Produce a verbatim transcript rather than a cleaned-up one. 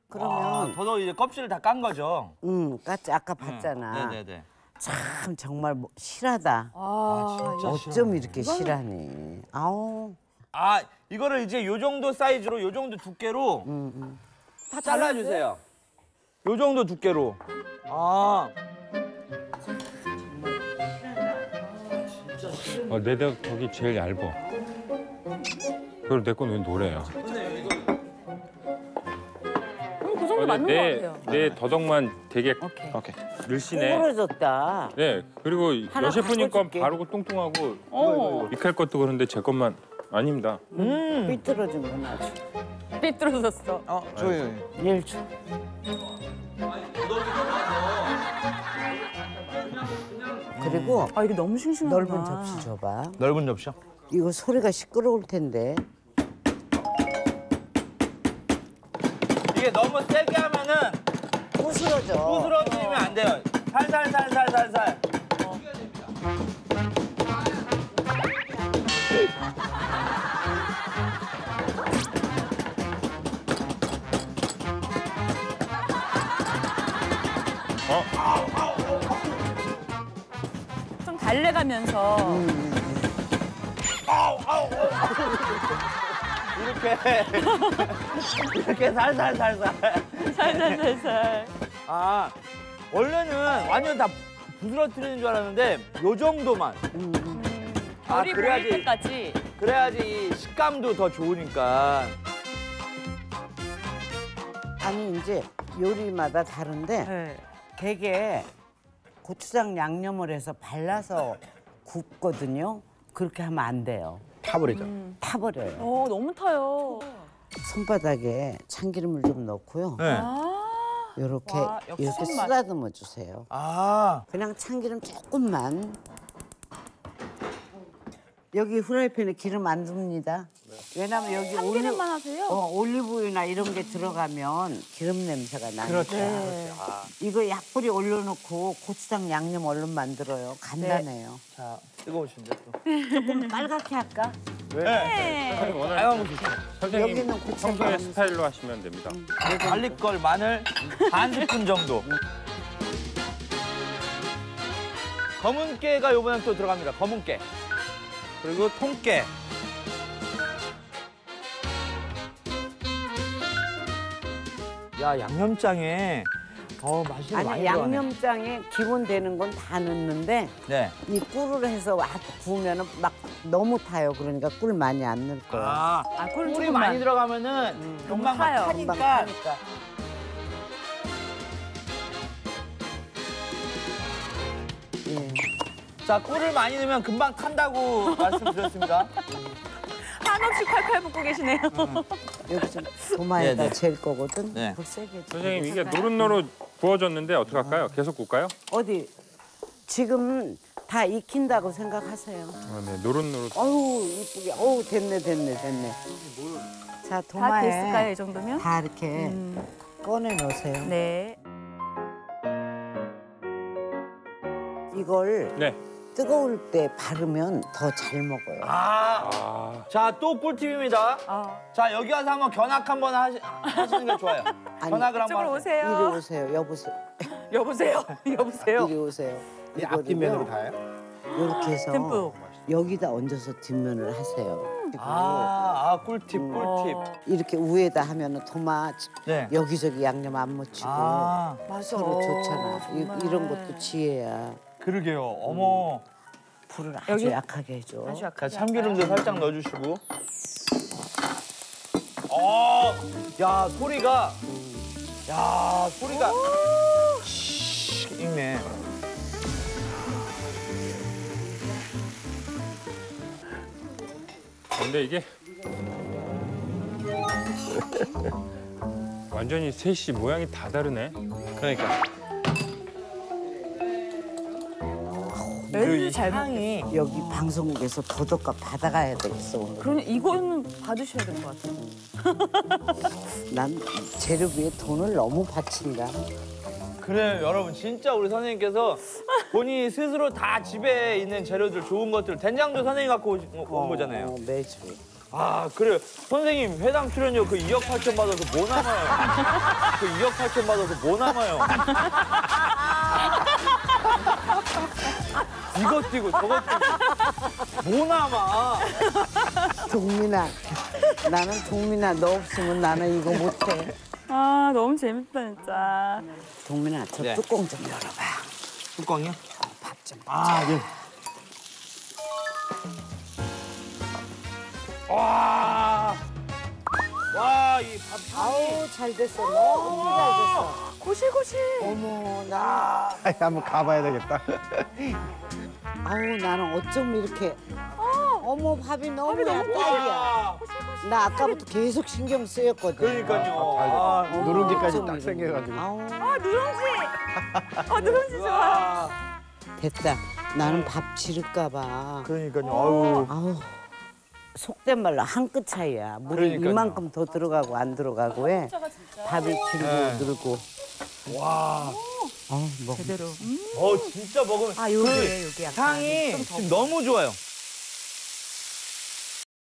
그러면 아, 더덕 이제 껍질을 다 깐 거죠. 응, 까치 아까 봤잖아. 응. 네네네. 참 정말 뭐, 실하다. 아, 진짜 어쩜 싫어하네. 이렇게 실하니? 아우. 아 이거를 이제 요 정도 사이즈로 요 정도 두께로 음, 음. 다 잘라주세요. 요 정도 두께로. 아. 어, 내 덕이 제일 얇아. 그리고 내 건 왜 노래야? 그럼 그 정도 어, 맞는 내, 것 같아요. 내 더덕만 되게 오케이. 오케이. 늘씬해. 구부러졌다. 네, 그리고 하나 여셰프님 건 바꿔줄게. 바르고 뚱뚱하고 어, 미칼 것도 그런데 제 것만 아닙니다. 음. 삐뚤어진구나 아주. 삐뚤어졌어. 어 저기. 일 초. 그리고 아, 이게 너무 싱싱하구나. 넓은 접시 줘봐. 넓은 접시요? 이거 소리가 시끄러울 텐데. 이게 너무 세게 하면은 부스러져. 부스러지면 안 돼요. 살살 살살 살살. 좀 달래가면서. 이렇게 이렇게 살살 살살. 살살살살. 아 원래는 완전 다 부스러뜨리는 줄 알았는데 요 정도만. 아, 결이 보일 그래야지. 때까지. 그래야지 이 식감도 더 좋으니까. 아니 이제 요리마다 다른데 네. 되게 고추장 양념을 해서 발라서 굽거든요. 그렇게 하면 안 돼요. 타버리죠. 타버려요. 어, 너무 타요. 손바닥에 참기름을 좀 넣고요. 네. 아, 이렇게 와, 역시 이렇게 손맛. 쓰다듬어 주세요. 아. 그냥 참기름 조금만. 여기 후라이팬에 기름 안 둡니다. 왜냐면 여기 참기름만 하세요? 어, 올리브유나 이런 게 들어가면 기름 냄새가 나니까. 그렇죠. 네. 아. 이거 약불에 올려놓고 고추장 양념 얼른 만들어요. 간단해요. 자 뜨거우신데 또. 조금 빨갛게 할까? 네. 선생님 원하는 빨간 거 좋죠. 선생님 여기는 고추장 평소에 많이 스타일로 하시면 됩니다. 갈릭걸 마늘 반 스푼 정도. 검은 깨가 요번엔 또 들어갑니다. 검은 깨. 그리고 통깨. 야 양념장에 어 맛이 많이 아니 들어가네. 양념장에 기본 되는 건 다 넣는데 네. 이 꿀을 해서 와 구우면은 막 너무 타요. 그러니까 꿀 많이 안 넣을 거야. 아, 아, 꿀 꿀이 조금만. 많이 들어가면은 금방 막 타요. 금방 타니까. 타니까. 예. 자 꿀을 많이 넣으면 금방 탄다고 말씀드렸습니다. 한없이 칼칼 붓고 계시네요. 여기 좀 도마에다 네네. 잴 거거든. 네. 그거 세게 좀. 선생님 이게 노릇노릇 구워졌는데 어떻게 할까요? 계속 굽까요? 어디 지금 다 익힌다고 생각하세요. 아, 네, 노릇노릇. 어우 이쁘게. 어우 됐네 됐네 됐네. 자 다 도마에 됐을까요, 이 정도면? 다 이렇게 음, 꺼내 놓으세요. 네. 이걸 네. 뜨거울 때 바르면 더 잘 먹어요. 아, 아, 자 또 꿀팁입니다. 아, 자 여기 와서 한번 견학 한번 하시, 하시는 게 좋아요. 아니, 견학을 한번 이쪽으로 하세요. 이리 오세요. 오세요. 여보세요. 여보세요. 여보세요. 이리 오세요. 이 앞뒷면으로 가요? 이렇게 해서 듬뿍. 여기다 얹어서 뒷면을 하세요. 그리고 아, 아 꿀팁 꿀팁. 어, 이렇게 위에다 하면은 토마 네. 여기저기 양념 안 묻히고 아 맞아. 서로 좋잖아. 이, 정말. 이런 것도 지혜야. 그러게요. 어머. 불을 아주 여기? 약하게 해줘. 아주 자 약하게 참기름도 살짝 넣어주시고. 어, 야 소리가, 야 소리가. 씩 익네. 근데 이게 완전히 셋이 모양이 다 다르네. 그러니까. 왠지 잘 향이. 여기 방송국에서 도덕값 받아가야 되겠어 오늘. 그럼 이거는 받으셔야 될 것 같아요. 난 재료비에 돈을 너무 바친다. 그래요 여러분 진짜 우리 선생님께서 본인이 스스로 다 집에 있는 재료들 좋은 것들 된장도 선생님 갖고 오신- 온 거잖아요. 어, 매주. 아, 그래요. 선생님, 회당 출연료 그 이억 팔천 받아서 뭐 남아요? 그 이억 팔천 받아서 뭐 남아요? 이것 뛰고 저것 뛰고 뭐 남아? 동민아, 나는 동민아 너 없으면 나는 이거 못해. 아 너무 재밌다 진짜. 동민아 저 네. 뚜껑 좀 열어봐. 뚜껑이요? 밥 좀. 아, 예. 와, 와, 이 밥. 아우 잘 됐어. 너무 잘 됐어. 고실고실. 어머 나. 아이, 한번 가봐야 되겠다. 아우 나는 어쩜 이렇게. 어머 밥이 너무 밥이 너무 딱이야. 와, 나 아까부터 계속 신경 쓰였거든. 그러니까요. 잘 아, 됐다. 누룽지까지 어쩜 딱 이러니. 생겨가지고. 아우 아 누룽지. 아 누룽지 좋아. 와, 됐다. 나는 밥 지를까 봐. 그러니까요. 아우. 아우 속된 말로 한 끗 차이야. 물이 그러니까요. 이만큼 더 들어가고 안 들어가고 해. 밥이 질고 네. 늘고. 와. 아우 뭐. 제대로. 어, 진짜 먹으면 아 그 요게 요게 약간 향이 좀 더. 지금 너무 좋아요.